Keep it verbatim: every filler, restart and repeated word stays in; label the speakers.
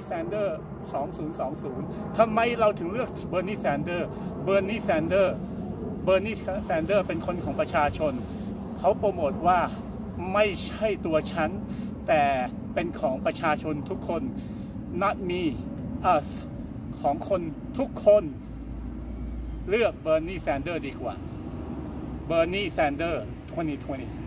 Speaker 1: แซนเดอร์สองพันยี่สิบทำไมเราถึงเลือกเบอร์นีแซนเดอร์เบอร์นีแซนเดอร์เบอร์นีแซนเดอร์เป็นคนของประชาชนเขาโปรโมทว่าไม่ใช่ตัวฉันแต่เป็นของประชาชนทุกคน not me us ของคนทุกคนเลือกเบอร์นีแซนเดอร์ดีกว่าเบอร์นีแซนเดอร์ยี่สิบยี่สิบ